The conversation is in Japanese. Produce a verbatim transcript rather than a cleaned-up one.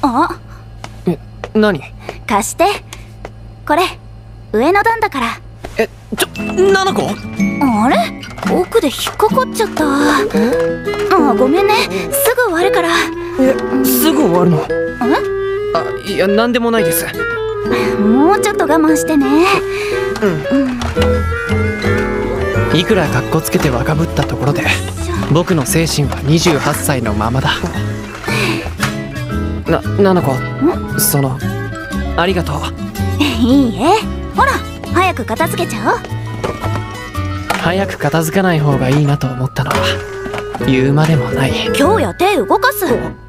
あ、 え、何？ 貸して。これ上の段だから。 え、ちょ、ななこ？ あれ、奥で引っかかっちゃった。あ、ごめんね、すぐ終わるから。 え、すぐ終わるの？ え？ あ、いや、なんでもないです。 もうちょっと我慢してね。 うん、うん、いくらカッコつけて若ぶったところで僕の精神はにじゅうはっさいのままだ。な、ななこ、その、ありがとう。 いいえ、ほら早く片付けちゃおう。 早く片付かない方がいいなと思ったのは言うまでもない。 今日や手動かす。